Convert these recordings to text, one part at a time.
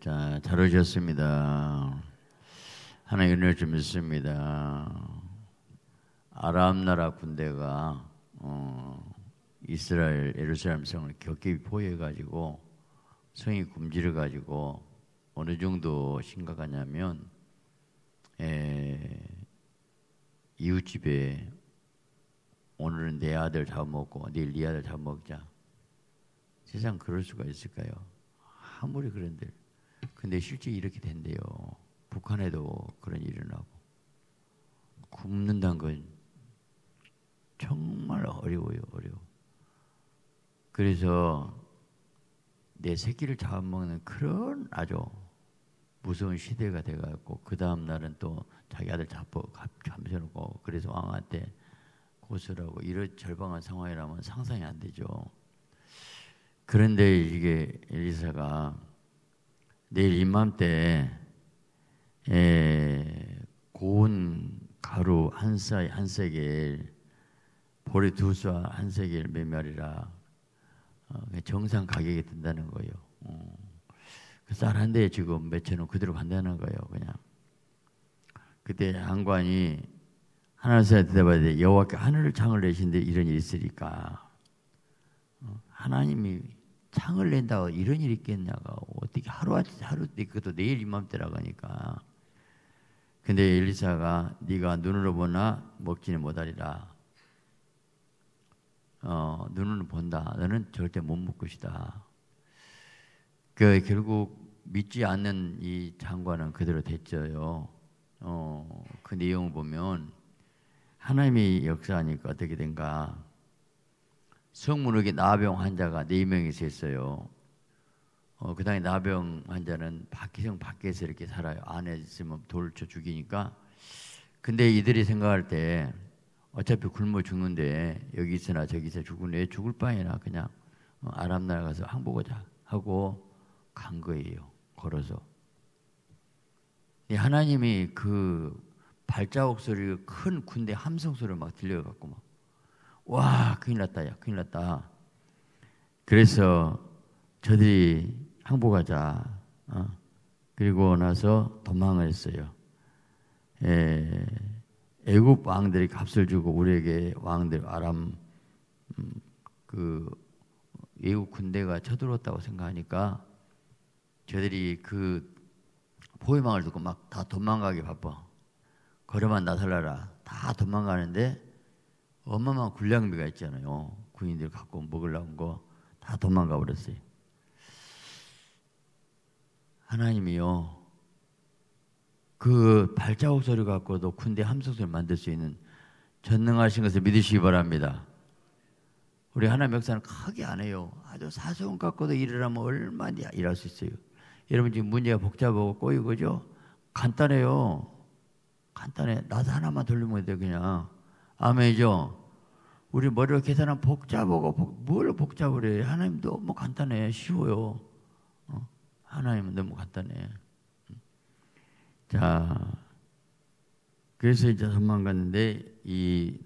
자, 잘 오셨습니다. 하나님 은혜를 좀 믿습니다. 아람 나라 군대가 이스라엘 예루살렘 성을 격히 포위해가지고 성이 굶주려가지고 어느 정도 심각하냐면 이웃집에 오늘은 내 아들 잡아먹고 내일 네 아들 잡아먹자. 세상 그럴 수가 있을까요? 아무리 그런데 근데 실제 이렇게 된대요. 북한에도 그런 일이 일어나고 굶는다는 건 정말 어려워요. 어려워. 그래서 내 새끼를 잡아먹는 그런 아주 무서운 시대가 돼가지고 그 다음 날은 또 자기 아들 잠재놓고 그래서 왕한테 고소하고 이런 절박한 상황이라면 상상이 안 되죠. 그런데 이게 엘리사가 내일 이맘때 고운 가루 한 세겔 보리 두 쏴 한 세겔 매매하리라 정상 가격이 든다는 거예요. 그 쌀 한 대에 지금 몇천 원 그대로 간다는 거예요. 그냥 그때 장관이 하나님께 대답해야 돼. 여호와께 하늘을 창을 내신데 이런 일이 있으리까 하나님이 창을 낸다고 이런 일이 있겠냐고 어떻게 하루 때 그것도 내일 이맘때라고 하니까 근데 엘리사가 네가 눈으로 보나 먹지는 못하리라. 눈으로 본다. 너는 절대 못 먹을 것이다. 결국 믿지 않는 이 장관은 그대로 됐죠요. 그 내용을 보면 하나님이 역사하니까 어떻게 된가. 성문역에 나병 환자가 4명이 있었어요. 그 다음에 나병 환자는 성 밖에서 이렇게 살아요. 안에 있으면 돌을 쳐 죽이니까. 근데 이들이 생각할 때 어차피 굶어 죽는데 여기 있으나 저기 있어 죽으네 죽을 바에나 그냥 아람 나라 가서 항복하자 하고 간 거예요. 걸어서. 하나님이 그 발자국 소리 큰 군대 함성 소리를 막 들려갖고 막 와 큰일 났다 야 큰일 났다. 그래서 저들이 항복하자. 그리고 나서 도망을 했어요. 애굽 왕들이 값을 주고 우리에게 왕들 아람 그 애굽 군대가 쳐들어왔다고 생각하니까 저들이 그 포위망을 듣고 막 다 도망가기 바빠. 걸어만 나설라라. 다 도망가는데 어마어마한 군량미가 있잖아요. 군인들 갖고 먹으려고 거 다 도망가 버렸어요. 하나님이요. 그 발자국 소리 갖고도 군대 함성 소리 만들 수 있는 전능하신 것을 믿으시기 바랍니다. 우리 하나님 역사는 크게 안 해요. 아주 사소한 갖고도 일을 하면 얼마나 일할 수 있어요. 여러분 지금 문제가 복잡하고 꼬이고 그죠? 간단해요. 간단해. 나도 하나만 돌리면 돼요. 그냥. 아멘이죠? 우리 머리로 계산하면 복잡하고 뭘 복잡을 해. 하나님 너무 간단해. 쉬워요. 하나님은 너무 간단해. 자, 그래서 이제 도망갔는데 이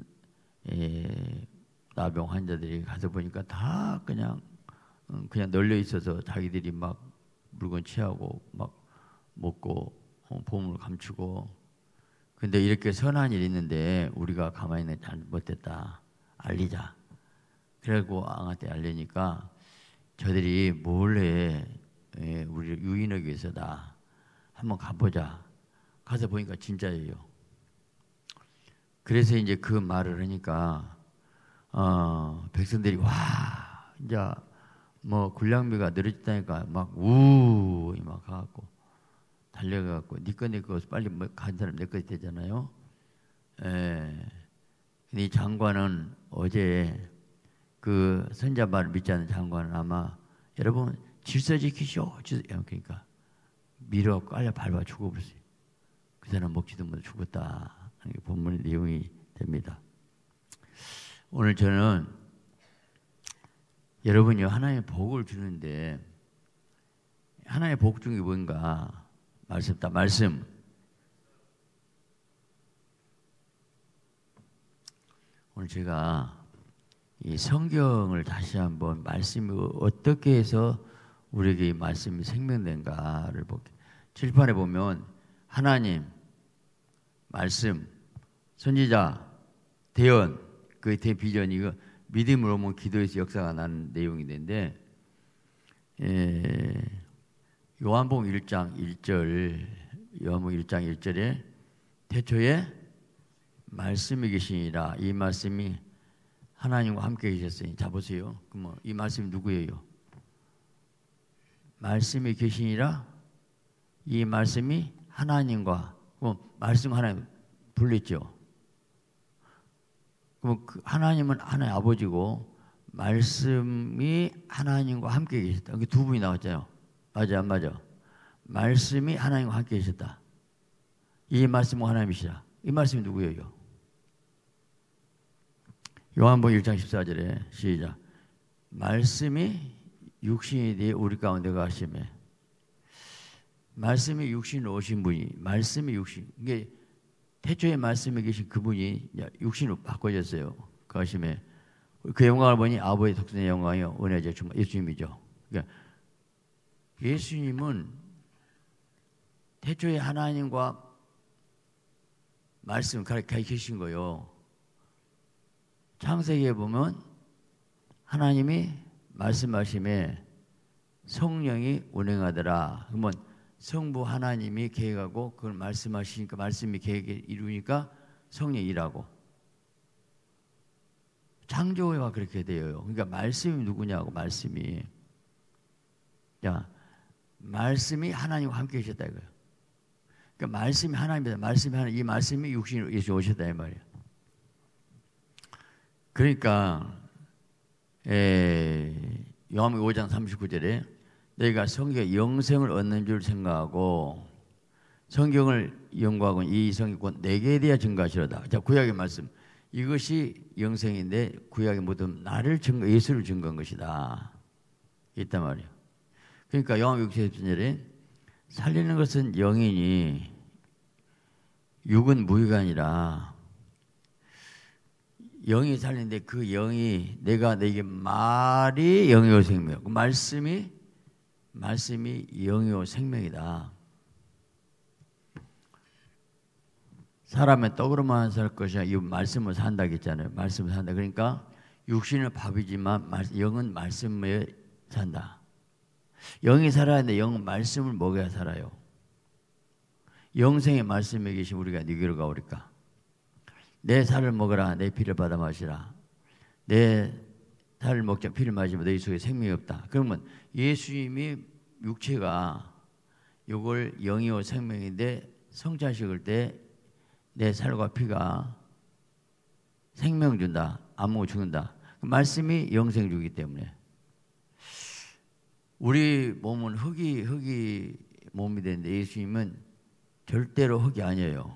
나병 환자들이 가서 보니까 다 그냥 널려 있어서 자기들이 막 물건 취하고 막 먹고 보물을 감추고. 근데 이렇게 선한 일이 있는데 우리가 가만히 있는 잘못됐다. 알리자. 그리고 왕한테 알리니까 저들이 몰래 우리를 유인하기 위해서다. 한번 가보자. 가서 보니까 진짜예요. 그래서 이제 그 말을 하니까 백성들이 와 이제 뭐 군량미가 늘어졌다니까 막 가갖고 달려가갖고 네 거 빨리 간 사람 내 거 되잖아요. 근데 이 장관은 어제 그 선자 말을 믿지 않는 장관은 아마 여러분 질서 지키시오. 그러니까 밀어 깔려 밟아 죽어버렸어요. 그 사람 먹지도 못해 죽었다. 이게 본문의 내용이 됩니다. 오늘 저는 여러분이 하나님의 복을 주는데 하나님의 복 중에 뭔가 말씀. 오늘 제가 이 성경을 다시 한번 말씀이 어떻게 해서 우리에게 이 말씀이 생명된가를 볼게요. 칠판에 보면 하나님, 말씀, 선지자, 대언, 그 대비전, 이거 믿음으로 오면 기도에서 역사가 나는 내용이 있는데, 요한복음 1장 1절, 요한복음 1장 1절에 태초에 말씀이 계시니라. 이 말씀이 하나님과 함께 계셨으니. 자 보세요. 그럼 이 말씀이 누구예요? 말씀이 계시니라. 이 말씀이 하나님과, 그럼 말씀 하나님 불렸죠. 그럼 그 하나님은 하나님 아버지고 말씀이 하나님과 함께 계셨다. 이게 두 분이 나왔잖아요. 맞아, 안 맞아? 말씀이 하나님과 함께 계셨다. 이 말씀은 하나님이시라. 이 말씀이 누구예요? 요한복음 1장 14절에 시작. 말씀이 육신이 되어 우리 가운데 가시매. 말씀이 육신으로 오신 분이, 말씀이 육신, 이게 태초에 말씀에 계신 그분이 육신으로 바꿔졌어요. 그 하심에 그 영광을 보니 아버지의 독생의 영광이요 은혜의 충만, 예수님이죠. 그러니까 예수님은 태초에 하나님과 말씀 가르쳐 계신 거요. 창세기에 보면 하나님이 말씀하심에 성령이 운행하더라. 그러면 성부 하나님이 계획하고 그걸 말씀하시니까 말씀이 계획을 이루니까 성령이 일하고. 창조가 그렇게 돼요. 그러니까 말씀이 누구냐고, 말씀이. 야, 말씀이 하나님과 함께 계셨다 이거예요. 그러니까 말씀이 하나님이다. 말씀이 하나님, 이 말씀이 육신으로 예수 오셨다 이 말이에요. 그러니까 요한복음 5장 39절에 너희가 성경에 영생을 얻는 줄 생각하고 성경을 연구하고 이 성경은 내게 대하 증거하시로다. 자, 구약의 말씀. 이것이 영생인데 구약의 모든 나를 증거, 예수를 증거한 것이다. 있단 말이에요. 그러니까 요한복음 6절에 살리는 것은 영이니 육은 무의가 아니라 영이 살리는데 그 영이 내가 내게 말이 영이요 생명이요. 그 말씀이 영이요 생명이다. 사람은 떡으로만 살 것이야. 이 말씀을 산다 했잖아요. 말씀을 산다. 그러니까 육신은 밥이지만 영은 말씀에 산다. 영이 살아야 하는데 영은 말씀을 먹어야 살아요. 영생의 말씀에 계신 우리가 누구로 가오리까? 내 살을 먹어라. 내 피를 받아 마시라. 내 살을 먹자 피를 마시면 너희 속에 생명이 없다. 그러면 예수님이 육체가 이걸 영이요 생명인데 성자식을 때 내 살과 피가 생명 준다. 안 먹어 죽는다. 그 말씀이 영생 주기 때문에 우리 몸은 흙이 몸이 되는데 예수님은 절대로 흙이 아니에요.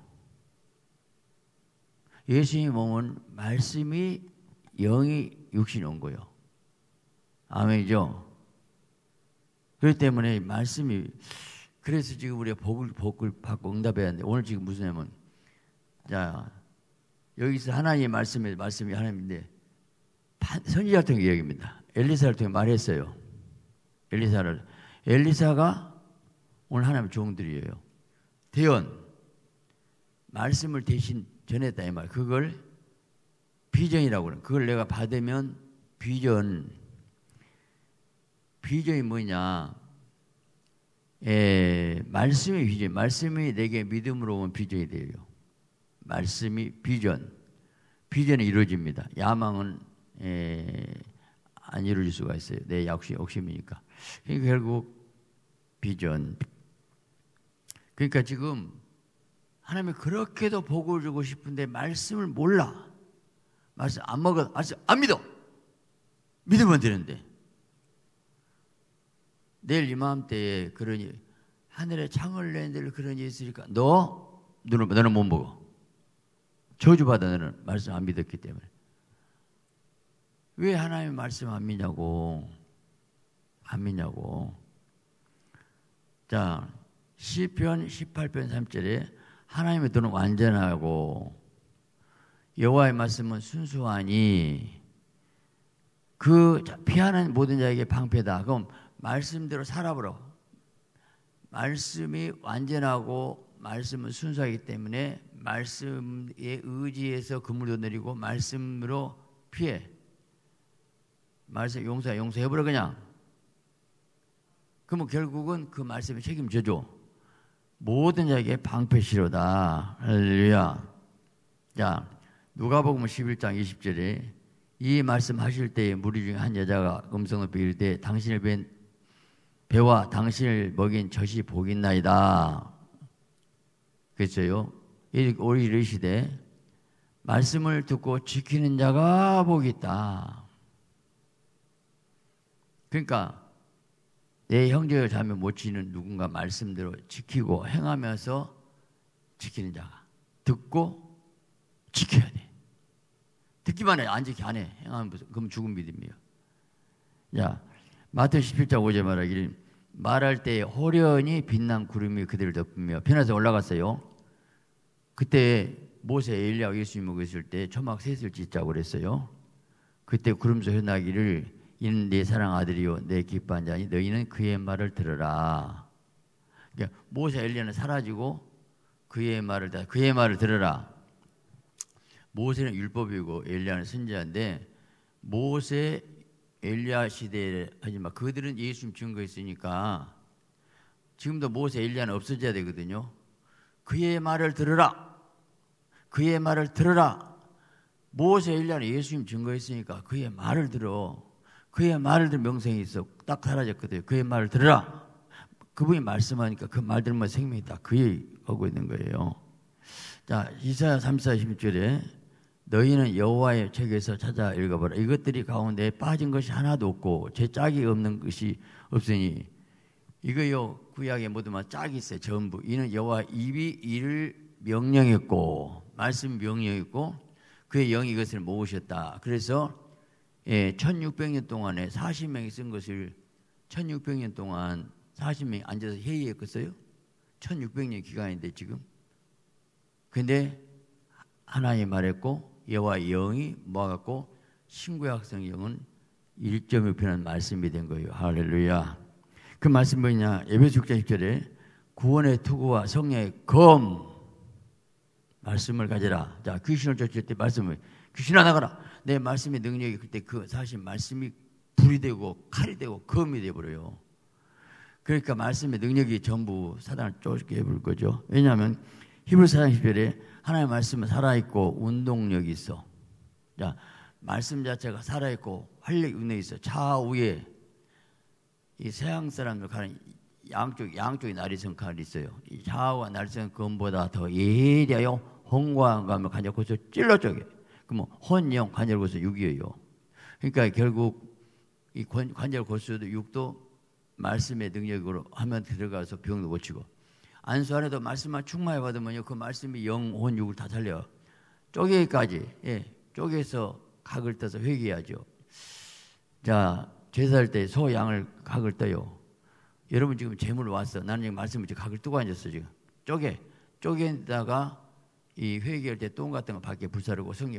예수님 몸은 말씀이 영이 육신이 온 거예요. 아멘이죠? 그렇기 때문에 말씀이, 그래서 지금 우리가 복을 받고 응답해야 하는데 오늘 지금 무슨 냐면, 자, 여기서 하나님의 말씀이 하나님인데 선지자를 통해 이야기입니다. 엘리사를 통해 말했어요. 엘리사가 오늘 하나님의 종들이에요. 대언, 말씀을 대신 전했다 이 말. 그걸 비전이라고 그래요. 그걸 내가 받으면 비전이 뭐냐? 말씀이 비전. 말씀이 내게 믿음으로 온 비전이 돼요. 말씀이 비전이 이루어집니다. 야망은 안 이루어질 수가 있어요. 내 욕심이니까. 그러니까 결국 비전. 그러니까 지금 하나님이 그렇게도 복을 주고 싶은데 말씀을 몰라. 말씀 안 먹어. 말씀 안 믿어. 믿으면 되는데. 내일 이맘때에 그러니 하늘에 창을 낸 데를 그러니 있으니까 너는 못 먹어. 저주받아. 너는 말씀 안 믿었기 때문에. 왜 하나님의 말씀 안 믿냐고. 자, 시편 18편 3절에 하나님의 도는 완전하고 여호와의 말씀은 순수하니 그 피하는 모든 자에게 방패다. 그럼 말씀대로 살아보라고. 말씀이 완전하고 말씀은 순수하기 때문에 말씀에 의지해서 그물도 내리고 말씀으로 피해. 말씀 용서해버려 그냥. 그러면 결국은 그 말씀에 책임져줘. 모든 자에게 방패시로다. 할렐루야. 자, 누가복음 11장 20절에 이 말씀 하실 때에 무리 중에 한 여자가 음성을 이를 때 당신을 뵌 배와 당신을 먹인 젖이 복이 있나이다. 그랬어요. 우리 이르시되 말씀을 듣고 지키는 자가 복이 있다. 그러니까 내 형제가 자매 못 지키는 누군가 말씀대로 지키고 행하면서 지키는 자가 듣고 지켜야 돼. 듣기만 해. 안 지키 안 해. 행하면 그럼 죽은 믿음이에요. 자, 마태오 17장 5절 말하기를 말할 때 호련히 빛난 구름이 그들을 덮으며 변해서 올라갔어요. 그때 모세 엘리야가 예수님 오고 있을 때 초막 셋을 짓자고 그랬어요. 그때 구름 속 현나기를 이는 내 사랑 아들이요 내 기뻐한 자니 너희는 그의 말을 들으라. 그러니까 모세 엘리야는 사라지고 그의 말을 들으라. 모세는 율법이고 엘리야는 선지자인데 모세 엘리야 시대에 하지만 그들은 예수님 증거했으니까 지금도 모세 엘리야는 없어져야 되거든요. 그의 말을 들으라. 그의 말을 들으라. 모세 엘리야는 예수님 증거했으니까 그의 말을 들어. 그의 말을 들은 명성이 있어. 딱 사라졌거든요. 그의 말을 들으라. 그분이 말씀하니까 그 말 들으면 생명이 딱 그의 하고 있는 거예요. 자, 이사야 34, 16절에 너희는 여호와의 책에서 찾아 읽어보라. 이것들이 가운데 빠진 것이 하나도 없고 제 짝이 없는 것이 없으니 이거요 구약에 모두 짝이 있어요. 전부. 이는 여호와 입이 이를 명령했고 말씀 명령했고 그의 영이 이것을 모으셨다. 그래서 1600년 동안에 40명이 쓴 것을 1600년 동안 40명이 앉아서 회의했겠어요? 1600년 기간인데 지금. 근데 하나님이 말했고 여호와의 영이 모아갖고 신구약 성경은 1.6편한 말씀이 된 거예요. 할렐루야. 그 말씀이 뭐냐? 에베소 6장 10절에 구원의 투구와 성령의 검 말씀을 가져라. 자, 귀신을 쫓을 때 말씀을 귀신아 나가라. 내 말씀의 능력이 그때 그 사실 말씀이 불이 되고 칼이 되고 검이 되어버려요. 그러니까 말씀의 능력이 전부 사단을 쫓게 해볼 거죠. 왜냐하면 히브리서 4장 10절에 하나님의 말씀은 살아있고 운동력이 있어. 자, 말씀 자체가 살아있고 활력이 운동이 있어. 좌우에 이 서양 사람들 가는 양쪽에 나리성 칼이 있어요. 이 좌우와 나리성 검보다 더 예리하여 홍과한 감을 관절 고서 찔러 쪼개. 그러면 혼영 관절 고서 육이에요. 그러니까 결국 이 관절 고서도 육도 말씀의 능력으로 하면 들어가서 병도 고치고 안수 안에도 말씀만 충만히 받으면요 그 말씀이 영, 혼, 육을 다 살려요. 쪼개기까지 쪼개서 각을 떠서 회개해야죠. 자, 제사할 때 소, 양을 각을 떠요. 여러분 지금 제물 왔어. 나는 지금 말씀을 각을 뜨고 앉았어 지금. 쪼개다가 이 회개할 때 똥 같은 거 밖에 불사르고 성에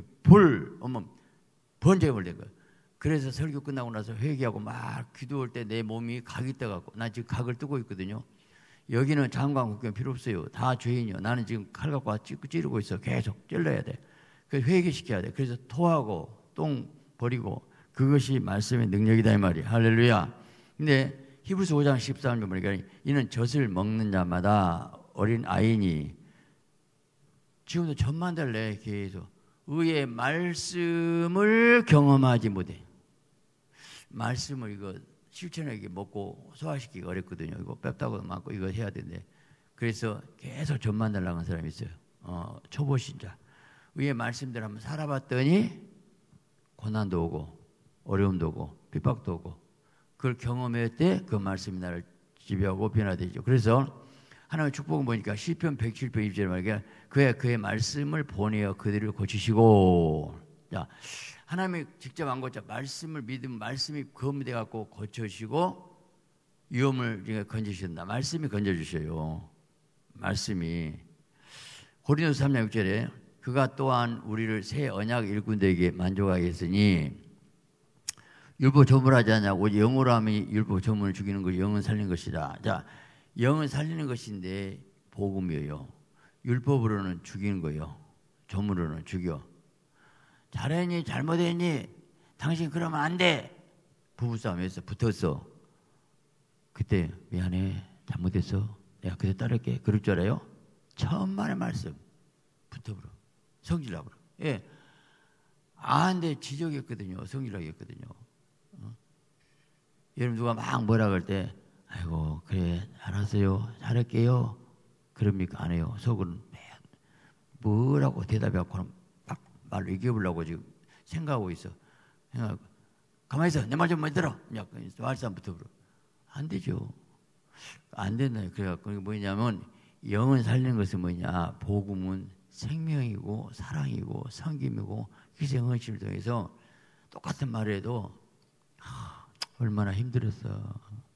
번제물 된 거예요. 그래서 설교 끝나고 나서 회개하고 막 기도할 때 내 몸이 각이 떠갖고 나 지금 각을 뜨고 있거든요. 여기는 장관 국경 필요 없어요. 다 죄인이요. 나는 지금 칼 갖고 와 찌르고 있어. 계속 찔러야 돼. 그래서 회개시켜야 돼. 그래서 토하고 똥 버리고 그것이 말씀의 능력이다 이 말이에요. 할렐루야. 근데 히브리서 5장 13절 보니까 이는 젖을 먹는 자마다 어린 아이니 지금도 젖만 달래 계속 의의 말씀을 경험하지 못해. 말씀을 이거 실천하게 먹고 소화시키기가 어렵거든요. 이거 뺐다고 맞고 이거 해야 되는데 그래서 계속 젖만 달라는 사람이 있어요. 초보 신자. 위에 말씀대로 한번 살아봤더니 고난도 오고 어려움도 오고 핍박도 오고 그걸 경험할 때 그 말씀이 나를 지배하고 변화되죠. 그래서 하나님의 축복은 보니까 시편 107편 2절에 말하기에 그의 말씀을 보내어 그들을 고치시고 자 하나님이 직접 안 고쳐 말씀을 믿으면 말씀이 검이 돼갖고 고쳐주시고 위험을 건져주신다. 말씀이 건져주셔요. 말씀이 고린도서 3장 6절에 그가 또한 우리를 새 언약 일꾼들에게 만족하게 했으니 율법 조물하지 않냐고. 영으로 하면 율법 조문을 죽이는 거, 영은 살리는 것이다. 자, 영은 살리는 것인데 복음이에요. 율법으로는 죽이는 거예요. 조문으로는 죽여. 잘했니? 잘못했니? 당신 그러면 안 돼. 부부싸움에서 붙었어. 그때 미안해. 잘못했어. 내가 그대 따를게. 그럴 줄 알아요? 천만의 말씀. 붙어버려. 성질나버려. 예. 근데 지적했거든요. 성질나겠거든요. 여러분 누가 막 뭐라 그럴 때 아이고 그래 알았어요. 잘할게요. 그럽니까? 안 해요. 속은 뭐라고 대답해갖고는 막 말로 이겨보려고 지금 생각하고 있어. 생각하고 가만히 있어. 내 말 좀 들어. 말싸움 붙어버려. 안 되죠. 안 된다. 그래갖고 뭐냐면 영을 살리는 것은 뭐냐. 복음은 생명이고 사랑이고 섬김이고 희생헌신을 통해서 똑같은 말을 해도 얼마나 힘들었어.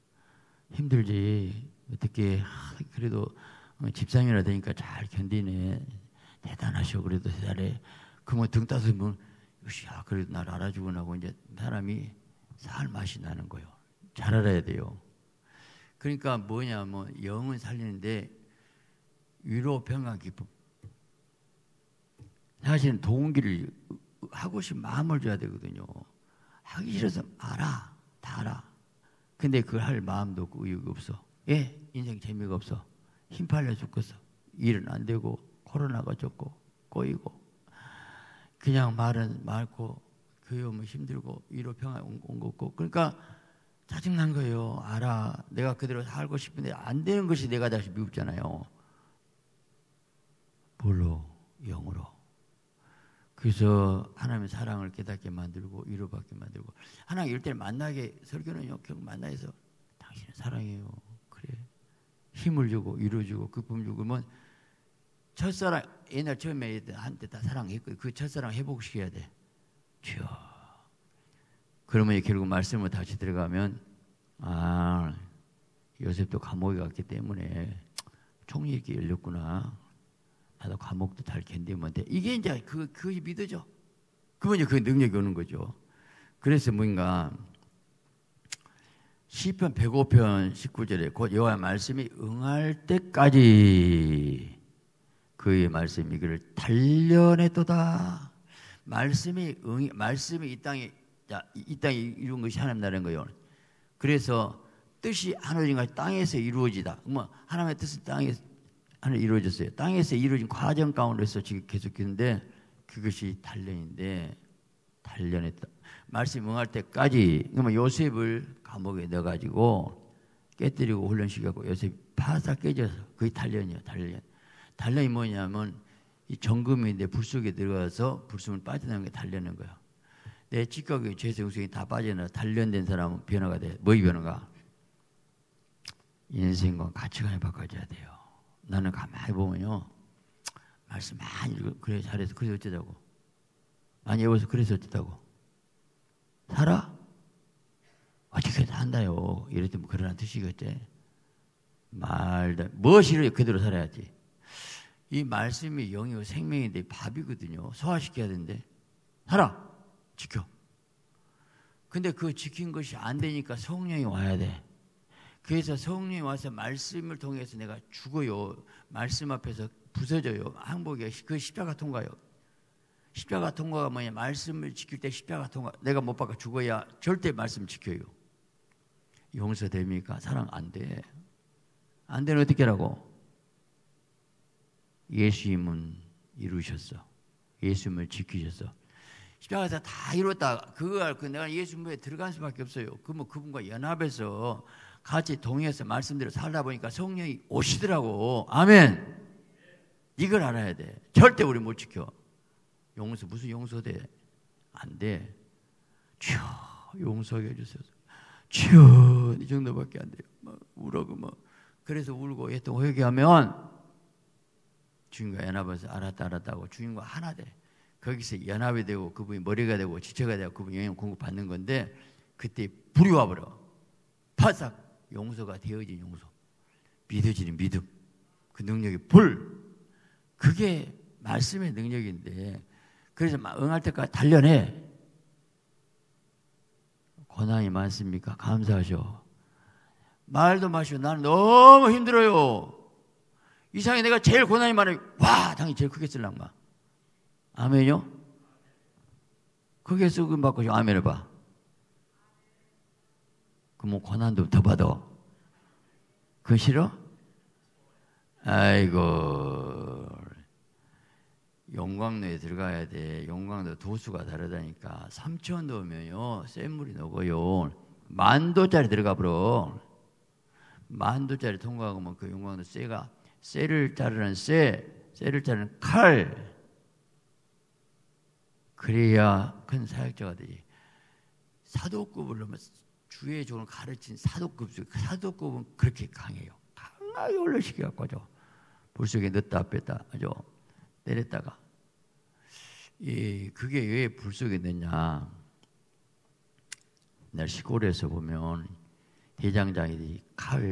힘들지. 어떻게 그래도 집사님이라 되니까 잘 견디네. 대단하셔. 그래도 대단해. 그러면 등 따서 뭐 야 그래도 날 알아주고 나고 이제 사람이 살 맛이 나는 거예요. 잘 알아야 돼요. 그러니까 뭐냐면 영은 살리는데 위로 평강 기쁨. 사실은 동기를 하고 싶은 마음을 줘야 되거든요. 하기 싫어서 알아. 다 알아. 근데 그걸 할 마음도 없고 의욕이 없어. 예, 인생 재미가 없어. 힘 팔려 죽겠어. 일은 안 되고 코로나가 좋고 꼬이고 그냥 말은 많고 교회 오면 힘들고 위로 평안 온 거 없고 그러니까 짜증난 거예요. 알아. 내가 그대로 살고 싶은데 안 되는 것이 내가 다시 미흡잖아요. 뭘로? 영으로. 그래서 하나님의 사랑을 깨닫게 만들고 위로받게 만들고 하나님 이럴 때 만나게 설교는요. 결국 만나서 당신은 사랑해요. 그래. 힘을 주고 위로 주고 기쁨 주고 뭐 첫사랑 옛날 처음에 한때 다 사랑했고 그 첫사랑 회복시켜야 돼. 주여. 그러면 결국 말씀을 다시 들어가면 요셉도 감옥에 갔기 때문에 총이 이렇게 열렸구나. 나도 감옥도 잘 견디면 돼. 이게 이제 그것이 믿어져. 그러면 이제 그 능력이 오는 거죠. 그래서 뭔가 시편 105편 19절에 곧 여호와의 말씀이 응할 때까지 그의 말씀이 그를 단련했도다. 말씀이 이 땅에 이룬 것이 하나님 나라인 거예요. 그래서 뜻이 하늘인가 땅에서 이루어지다. 뭐 하나님의 뜻은 땅에서 이루어졌어요. 땅에서 이루어진 과정 가운데서 지금 계속했는데 그것이 단련인데 단련했다. 말씀 응할 때까지. 그러면 요셉을 감옥에 넣어가지고 깨뜨리고 훈련시켰고 요셉이 파삭 깨져서 그게 단련이에요. 단련이 뭐냐면 이 정금인데 불 속에 들어가서 불순을 빠져나오는 게 단련인 거예요. 내 직각의 죄성이 다 빠져나 단련된 사람은 변화가 돼. 뭐의 변화가? 인생과 가치관이 바꿔져야 돼요. 나는 가만히 보면요. 말씀 많이 읽고 그래 잘해서 그래서 어쩌자고. 많이 외워서 그래서 어쩌다고. 살아? 어떻게 산다요. 이랬더니 그러나 뜻이겠지. 말다. 무엇이를 그대로 살아야지. 이 말씀이 영이고 생명인데 밥이거든요. 소화시켜야 되는데. 살아. 지켜. 근데 그 지킨 것이 안 되니까 성령이 와야 돼. 그래서 성령이 와서 말씀을 통해서 내가 죽어요. 말씀 앞에서 부서져요. 항복이야. 그 십자가 통과요. 십자가 통과가 뭐냐? 말씀을 지킬 때 십자가 통과. 내가 못 박아 죽어야 절대 말씀 지켜요. 용서됩니까? 사랑 안 돼. 안 되는 어떻게 하라고? 예수님은 이루셨어. 예수님을 지키셨어. 십자가에서 다 이뤘다. 그거 알고 내가 예수님에 들어갈 수밖에 없어요. 그러면 그분과 연합해서 같이 동의해서 말씀대로 살다 보니까 성령이 오시더라고. 아멘. 이걸 알아야 돼. 절대 우리 못 지켜. 용서 무슨 용서돼? 안 돼. 주여 용서하게 해주셔서. 주여 이 정도밖에 안 돼요. 막 울고 뭐 그래서 울고 했던 회개하면 주님과 연합해서 알았다고 주님과 하나 돼. 거기서 연합이 되고 그분이 머리가 되고 지체가 되고 그분이 영향 공급받는 건데 그때 불이 와버려. 바싹 용서가 되어진 용서. 믿어지는 믿음. 그 능력이 불. 그게 말씀의 능력인데 그래서 막 응할 때까지 단련해. 고난이 많습니까? 감사하죠. 말도 마시고 나는 너무 힘들어요. 이상하게 내가 제일 고난이 많아요. 와, 당연히 제일 크게 쓸랑 막. 아멘요? 크게 쓰고 받고 아멘 해봐. 그럼 뭐 고난도 더 받아. 그거 싫어? 아이고, 용광로에 들어가야 돼. 용광로 도수가 다르다니까. 3,000도 오면요 센 물이 녹아요. 10,000도짜리 들어가 버려. 10,000도짜리 통과하면 그 용광로 쇠를 자르는 쇠를 자르는 칼, 그래야 큰 사역자가 되지. 사도급을 넣으면 주의 종을 가르친 사도급은 그렇게 강해요. 강하게 올려시켜갖고 하죠. 불속에 넣었다 뺐다 하죠. 때렸다가. 그게 왜 불속에 넣냐. 날 시골에서 보면 대장장이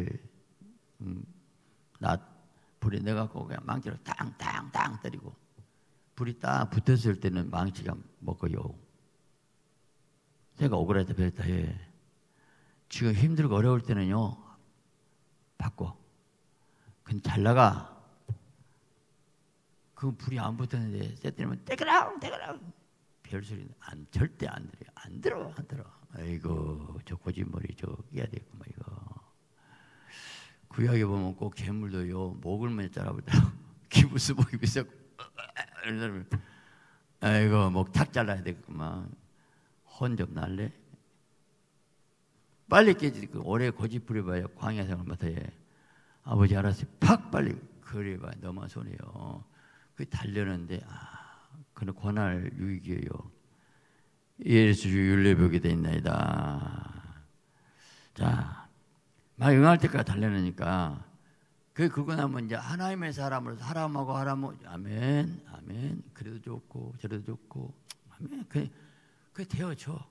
불에 넣어갖고 그냥 망치로 땅땅땅 때리고, 불이 딱 붙었을 때는 망치가 먹어요. 제가 억울할 때 그랬다 해. 지금 힘들고 어려울 때는요 바꿔. 근데 잘 나가. 그 불이 안 붙었는데 쇠 때리면 떼그랑 별소리는 절대 안 들어요. 안 들어. 아이고 저 거짓말이 저 해야 되겠구만 이거. 구약에 보면 꼭 괴물도요 목을 잘라버리더라고. 기부스 목이 비싸고 아이고 목 탁 잘라야 되겠구만. 혼 좀 날래? 빨리 깨지지. 오래 고집 부려봐야 광야 생활 못해. 아버지 알았어요. 팍 빨리 그래봐. 너만 손해요. 그 달려는데 그는 고난을 유익이에요. 예수 율례벽이 돼 있나이다. 자, 막 응할 때까지 달려내니까 그거 나면 이제 하나님의 사람으로 사람하고 아멘, 아멘. 그래도 좋고 저래도 좋고 아멘. 그게 되어져.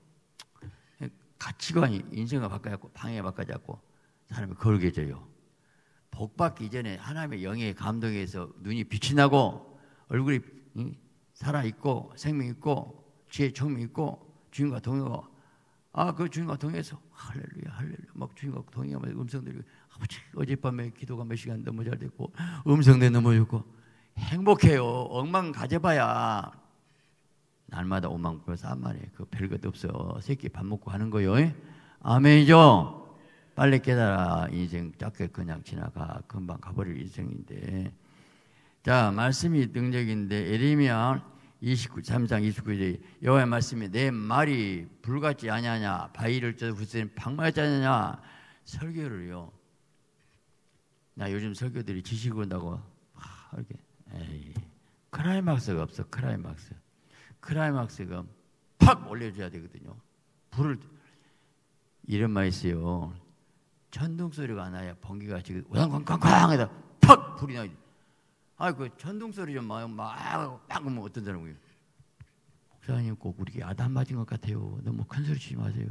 가치관이 인생을 바꿔잡고 방향을 바꿔잡고 사람이 거룩해져요. 복 받기 전에 하나님의 영의 감동에서 눈이 빛이 나고 얼굴이 살아있고 생명 있고 지혜 총명 있고 주님과 동행하고 그 주님과 동행해서 할렐루야 막 주님과 동행하면서 음성 들리고 아버지 어젯밤에 기도가 몇 시간 너무 잘 됐고 음성도 너무 좋고 행복해요. 억만 가져봐야 날마다 5만 불 3만에 그 별것 없어. 새끼 밥 먹고 하는 거요. 아멘이죠. 빨리 깨달아. 인생 짧게 그냥 지나가. 금방 가버릴 인생인데. 자, 말씀이 능력인데 예레미야 3장 29절 여호와의 말씀이 내 말이 불같지 아니하냐 바위를 쪄서 부수는 방망이지 아니하냐. 설교를요. 나 요즘 설교들이 지식을 온다고 이렇게 클라이막스가 없어. 클라이막스가 팍 올려줘야 되거든요. 불을 이런 말 있어요. 천둥 소리가 나야 번개가 지금 우당쾅쾅쾅 해다 팍 불이 나지. 그 천둥 소리 좀 막 하면 어떤 사람이에요? 목사님 꼭 우리 야단 맞은 것 같아요. 너무 큰 소리 치지 마세요.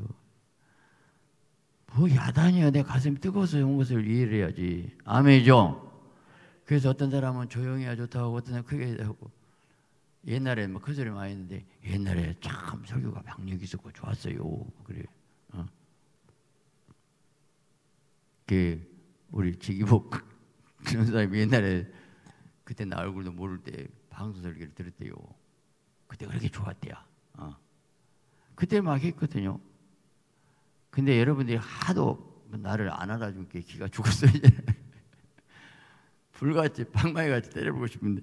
뭐 야단이야. 내 가슴이 뜨거워서 온 것을 이해를 해야지. 아멘이죠. 그래서 어떤 사람은 조용히 해야 좋다고 어떤 사람은 크게 하고. 옛날에 뭐 큰 소리 많이 했는데 옛날에 참 설교가 박력이 있었고 좋았어요. 그래. 우리 지기복 전사님이 옛날에 그때 나 얼굴도 모를 때 방송 설교를 들었대요. 그때 그렇게 좋았대요. 그때 막 했거든요. 근데 여러분들이 하도 나를 안 알아주니까 기가 죽었어요. 불같이 방망이같이 때려보고 싶은데.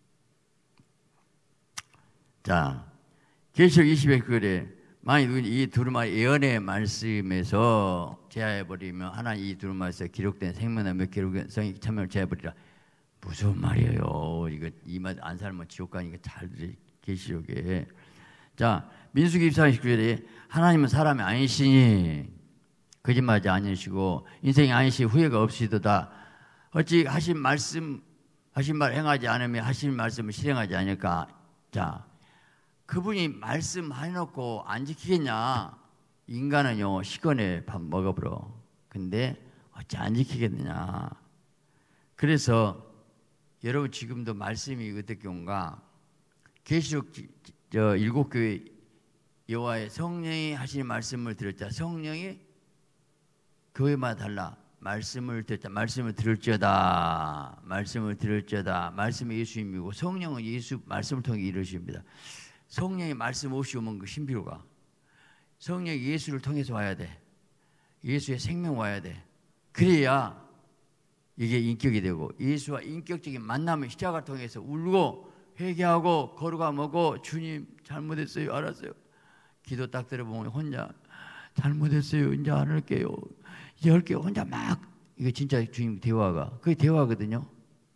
자, 계시록 20에 그래. 만약 이 두루마리 예언의 말씀에서 제하해버리면 하나님 이 두루마리에서 기록된 생명나 몇 기록성이 참여를 제하해버리라. 무슨 말이에요? 이거 이 말 안 살면 지옥 가니까 잘 들으 계시록에. 자, 민수기 24장 19절에 하나님은 사람이 아니시니 거짓말하지 아니시고 인생이 아니시 후회가 없이도다. 어찌 하신 말 행하지 않으면 하신 말씀을 실행하지 않을까? 자, 그분이 말씀해놓고 안 지키겠냐? 인간은요 시간에 밥 먹어버려. 근데 어찌 안 지키겠느냐? 그래서 여러분 지금도 말씀이 어떻게 온가? 계시록 7교회 여호와의 성령이 하시는 말씀을 들었자. 성령이 교회마다 달라. 말씀을 듣자. 말씀을 들을지어다. 말씀을 들을지어다. 말씀이 예수님이고 성령은 예수 말씀을 통해 이루십니다. 성령이 말씀 없이 오면 그 신비로가. 성령이 예수를 통해서 와야 돼. 예수의 생명 와야 돼. 그래야 이게 인격이 되고 예수와 인격적인 만남의 시작을 통해서 울고 회개하고 거룩함하고 주님 잘못했어요. 알았어요. 기도 딱 들어보면 혼자 잘못했어요. 이제 안 할게요. 이제 할게요. 혼자 막 이거 진짜 주님 대화가 그게 대화거든요.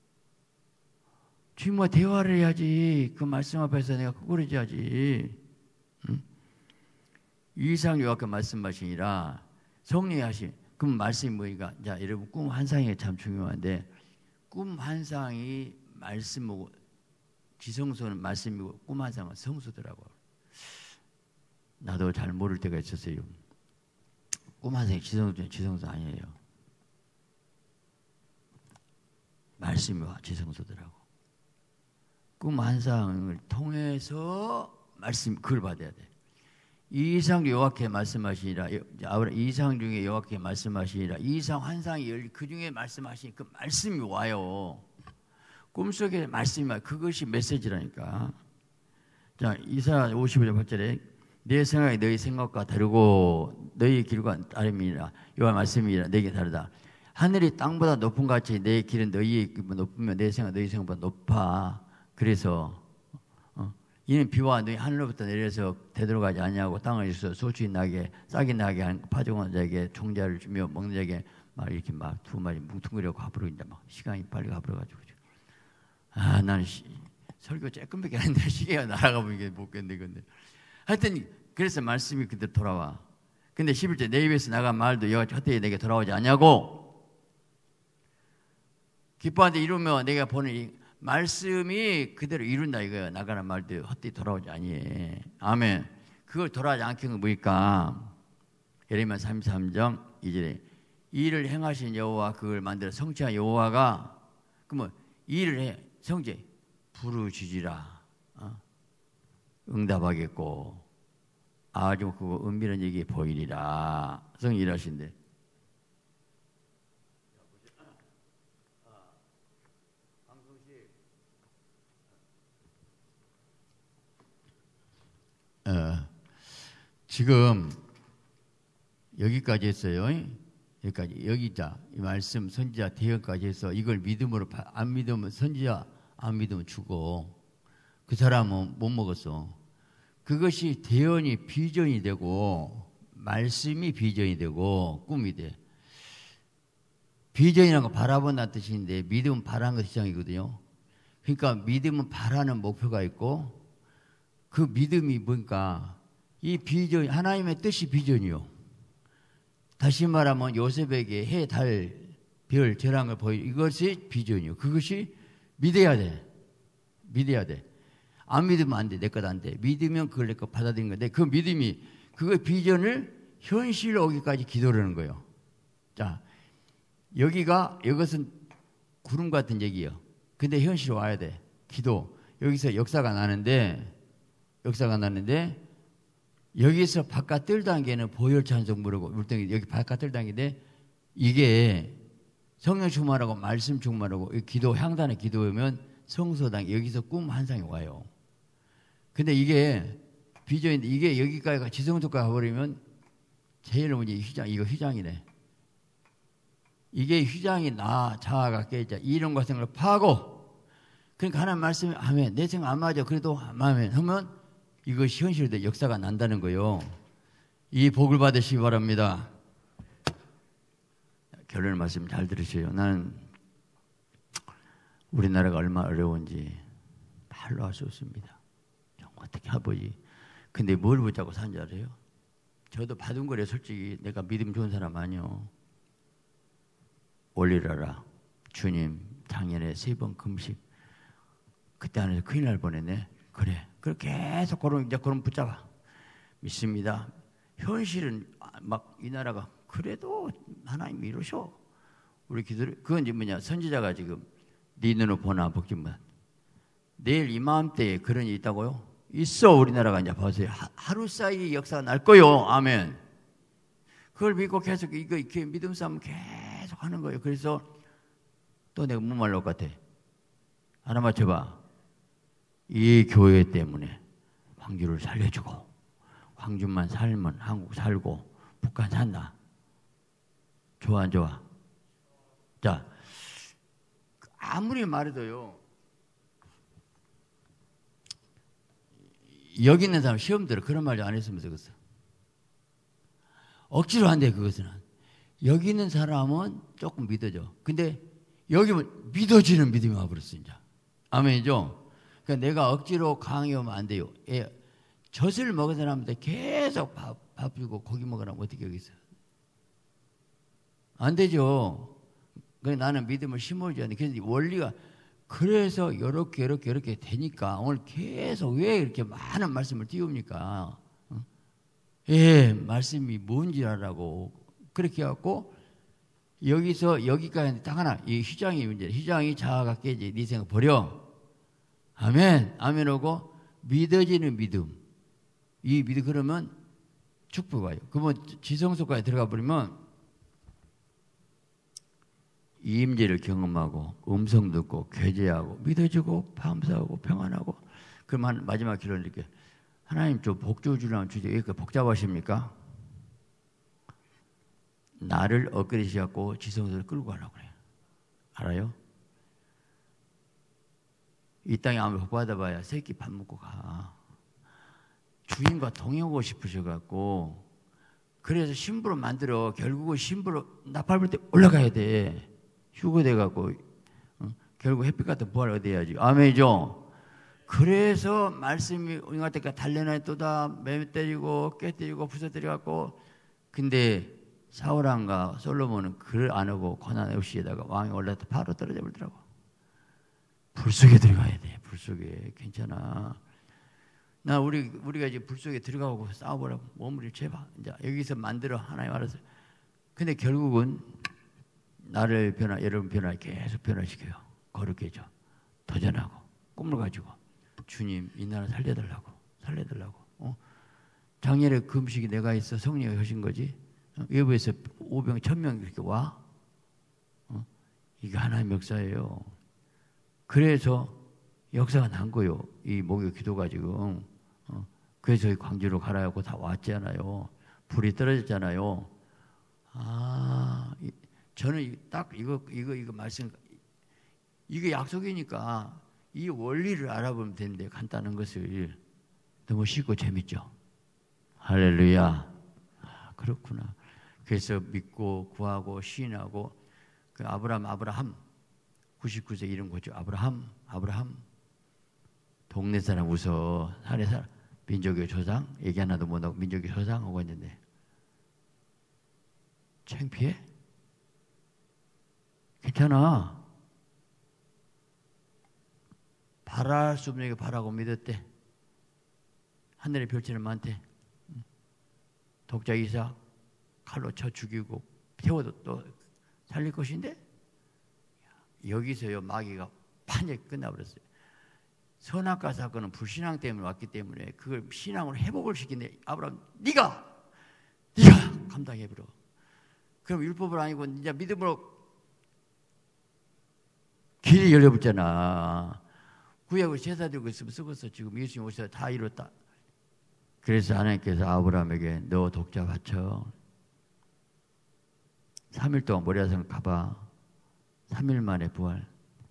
주님과 대화를 해야지. 그 말씀 앞에서 내가 구부러져야지. 응? 이상 요약한 말씀하시니라 성령이 하신 그럼 말씀이 뭐니까? 자, 여러분 꿈 환상이 참 중요한데 꿈 환상이 말씀이고 지성소는 말씀이고 꿈 환상은 성소더라고요. 나도 잘 모를 때가 있었어요. 꿈 환상이 지성소 아니에요. 말씀이와 지성소더라고. 꿈 환상을 통해서 말씀 그걸 받아야 돼. 이상 여호와께 말씀하시니라. 이상 중에 여호와께 말씀하시니라. 이상 환상이 열리 그 중에 말씀하시니 그 말씀이 와요. 꿈속에 말씀이 와요. 그것이 메시지라니까. 자, 이사야 55절 8절에 내 생각이 너희 생각과 다르고 너희 길과 다름이라. 여호와 말씀이라. 내게 다르다. 하늘이 땅보다 높은 것 같이 내 길은 너희의 길보다 높으면 내 생각 너희 생각보다 높아. 그래서 이는 비와 너희 하늘로부터 내려서 되돌아가지 아니하고 땅을 주서 소출이 나게 싹이 나게 한 파종한 자에게 종자를 주며 먹는 자에게 막 이렇게 막 두 마리 뭉뚱그려 가버려 이제 막 시간이 빨리 가버려가지고 나는 설교 조금밖에 안 했는데 시계가 날아가면 이게 못 견뎌 근데 하여튼 그래서 말씀이 그대로 돌아와. 근데 11절 내 입에서 나간 말도 여호와 헛되이 내게 돌아오지 않냐고 기뻐하는데 이루며 내가 보는 이 말씀이 그대로 이룬다 이거예요. 나가는 말도 헛되이 돌아오지 아니에. 아멘. 그걸 돌아오지 않게 한 건 뭐니까 예레미야 33장 2절에 이 일을 행하신 여호와 그걸 만들어 성취한 여호와가 그러면 이 일을 해 성취 부르짖으라 응답하겠고 아주 그거 은밀한 얘기 보이리라. 성이 일하신대. 지금 여기까지 했어요. 여기까지 여기자 이 말씀 선지자 대언까지 해서 이걸 믿음으로 안 믿으면 선지자 안 믿으면 죽어. 그 사람은 못 먹었어. 그것이 대언이 비전이 되고 말씀이 비전이 되고 꿈이 돼. 비전이라는 거 바라본다는 뜻인데 믿음은 바라는 것 시장이거든요. 그러니까 믿음은 바라는 목표가 있고 그 믿음이 뭔가 이 비전 하나님의 뜻이 비전이요. 다시 말하면 요셉에게 해, 달, 별, 재앙을 보이 이것이 비전이요. 그것이 믿어야 돼. 믿어야 돼. 안 믿으면 안 돼. 내 것 안 돼. 믿으면 그걸 내 것 받아들이는 건데 그 믿음이 그 비전을 현실로 오기까지 기도를 하는 거예요. 자, 이것은 구름 같은 얘기예요. 근데 현실로 와야 돼. 기도. 여기서 역사가 나는데 여기서 바깥 뜰 단계는 보혈 찬송 부르고 물덩이 여기 바깥 뜰 단계인데 이게 성령 충만하고 말씀 충만하고 기도 향단의 기도하면 성소 단계 여기서 꿈 환상이 와요. 근데 이게 비전인데 이게 여기까지가 지성소까지 가버리면 제일 문제 이거 휘장이네. 이게 휘장이 나 자아가 깨자 이런 같은 걸 파고 그러니까 하나님 말씀이 아멘 내 생각 안 맞아 그래도 아멘 하면 이것이 현실로 역사가 난다는 거예요. 이 복을 받으시기 바랍니다. 결론 말씀 잘 들으세요. 나는 우리나라가 얼마나 어려운지 말로 할 수 없습니다. 어떻게 아버지 근데 뭘 붙잡고 사는 줄 알아요? 저도 받은 거래 솔직히 내가 믿음 좋은 사람 아니요. 올리라라 주님 작년에 3번 금식 그때 안에서 큰일 날 뻔했네. 그래 계속 그런 붙잡아 믿습니다. 현실은 막 이 나라가 그래도 하나님이 이루셔. 우리 기도를 그건 이제 뭐냐 선지자가 지금 네 눈으로 보나 복지만 내일 이맘때에 그런 일이 있다고요? 있어. 우리나라가 이제 보세요. 하루 사이 역사가 날 거요. 아멘. 그걸 믿고 계속 이렇게 믿음 싸움 계속 하는 거예요. 그래서 또 내가 뭐 말할 것 같아? 하나 맞춰봐. 이 교회 때문에 광주를 살려주고 광주만 살면 한국 살고 북한 산다. 좋아 안 좋아? 자, 아무리 말해도요. 여기 있는 사람 시험 들어 그런 말 안 했으면 좋겠어. 억지로 한대 그것은. 여기 있는 사람은 조금 믿어져. 근데 여기 믿어지는 믿음이 와버렸어 이제. 아멘이죠. 그러니까 내가 억지로 강요하면 안 돼요. 젖을 먹은 사람한테 계속 밥 주고 고기 먹으라면 어떻게 하겠어요? 안 되죠. 그래서 나는 믿음을 심어줘야 돼. 그래서 원리가 그래서 이렇게 되니까 오늘 계속 왜 이렇게 많은 말씀을 띄웁니까? 말씀이 뭔지 알라고 그렇게 해갖고 여기서 여기까지 딱 하나 이 휘장이 문제. 휘장이 자아가 깨지. 네 생각 버려. 아멘. 아멘하고 믿어지는 믿음. 이 믿음 그러면 축복 와요. 그러면 지성소까지 들어가 버리면 임재를 경험하고 음성 듣고 교제하고 믿어지고 감사하고 평안하고 그러면 마지막 기도를 이렇게 하나님 좀 복주 주려면 주제 왜 이렇게 복잡하십니까? 나를 엇그리셔갖고 지성소를 끌고 가라고 그래요. 알아요? 이 땅에 아무리 복 받아봐야 새끼 밥 먹고 가. 주인과 동행하고 싶으셔갖고 그래서 신부로 만들어 결국은 신부로 나팔 불 때 올라가야 돼. 휴거돼갖고 결국 햇빛 같은 부활을 얻어야지. 아멘이죠. 그래서 말씀이 우리가 때까지 달려나에 또다 매 때리고 깨 때리고 부서뜨려갖고 근데 사울왕과 솔로몬은 그를 안 하고 고난 없이에다가 왕이 올라서 바로 떨어져 버리더라고. 불 속에 들어가야 돼. 불 속에 괜찮아. 나 우리가 이제 불 속에 들어가고 싸워보라고 몸을 제발 이제 여기서 만들어 하나님 알아서. 근데 결국은 나를 여러분 계속 변화시켜요. 거룩게 해줘. 도전하고 꿈을 가지고 주님 이 나라 살려달라고. 작년에 금식이 내가 있어 성령이 하신 거지. 외부에서 500, 1000명 이렇게 와. 이게 하나님의 역사예요. 그래서 역사가 난 거예요. 이 목요 기도가 지금. 그래서 저희 광주로 가라고 다 왔잖아요. 불이 떨어졌잖아요. 저는 딱 이거 말씀, 이게 약속이니까 이 원리를 알아보면 되는데 간단한 것을 너무 쉽고 재밌죠. 할렐루야. 그렇구나. 그래서 믿고 구하고 시인하고 그 아브라함 99세 이름 거죠. 아브라함 동네 사람 웃어. 산에 사람 민족의 조상 얘기 하나도 못하고 민족의 조상 하고 있는데 창피해? 괜찮아. 바랄 수 없는 게 바라고 믿었대. 하늘의 별처럼 많대. 독자 이삭 칼로 쳐 죽이고 태워도 또 살릴 것인데 여기서요 마귀가 판이 끝나버렸어요. 선악과 사건은 불신앙 때문에 왔기 때문에 그걸 신앙으로 회복을 시키는데 아브라함 네가 감당해버려. 그럼 율법을 아니고 이제 믿음으로 길이 열려붙잖아. 구약을 제사 드리고 있으면 썩었어. 지금 예수님 오셔서 다 이뤘다. 그래서 하나님께서 아브라함에게 너 독자 바쳐 3일 동안 모리아산 가봐. 3일 만에 부활.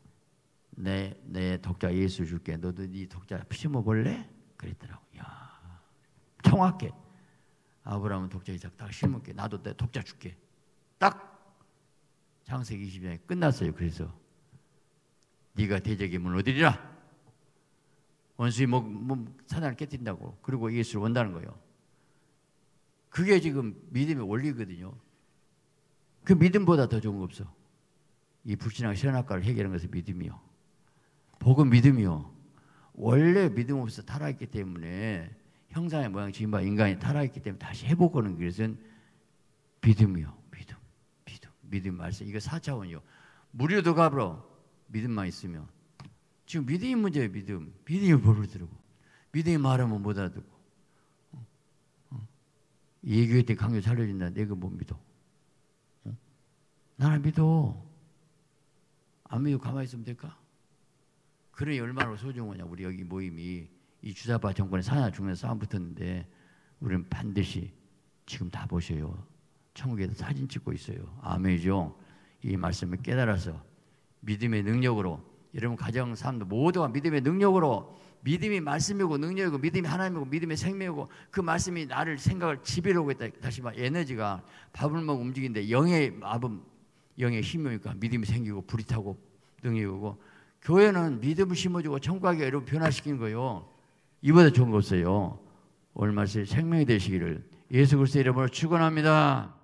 내 독자 예수 줄게. 너도 네 독자 심어 볼래? 그랬더라고. 야, 정확해. 아브라함은 독자 이삭 딱 심을게. 나도 내 독자 줄게. 딱 창세기 20장에 끝났어요. 그래서 네가 대적의 문을 얻으리라. 원수의 사단을 깨뜨린다고. 그리고 예수를 원다는 거예요. 그게 지금 믿음의 원리거든요. 그 믿음보다 더 좋은 거 없어. 이 불신앙 선악과를 해결하는 것은 믿음이요. 복은 믿음이요. 원래 믿음 없어서 타락했기 때문에 형상의 모양 지음바 인간이 타락했기 때문에 다시 회복하는 것은 믿음이요. 믿음 말씀. 이거 4차원이요. 무료도 가버려. 믿음만 있으면. 지금 믿음이 문제예요. 믿음이 벌을 들고. 믿음이 말하면 못 알아듣고. 예교회 때 강요 살려준다. 내가 못 믿어. 나는 믿어. 안 믿고 가만히 있으면 될까? 그러니 얼마나 소중하냐. 우리 여기 모임이 이 주사파 정권에 사냐 죽는 싸움 붙었는데 우리는 반드시 지금 다 보셔요. 천국에서 사진 찍고 있어요. 아멘이죠. 이 말씀을 깨달아서 믿음의 능력으로 여러분 가정 삶도 모두가 믿음의 능력으로 믿음이 말씀이고 능력이고 믿음이 하나님이고 믿음의 생명이고 그 말씀이 나를 생각을 지배하고 있다. 다시 말 에너지가 밥을 먹고 움직이는데 영의 마음 영의 힘이니까 믿음이 생기고 불이 타고 능력이 오고 교회는 믿음을 심어주고 천국하게 여러분 변화시키는 거예요. 이보다 좋은 거 없어요. 오늘 말씀 생명이 되시기를 예수 그리스도의 이름으로 축원합니다.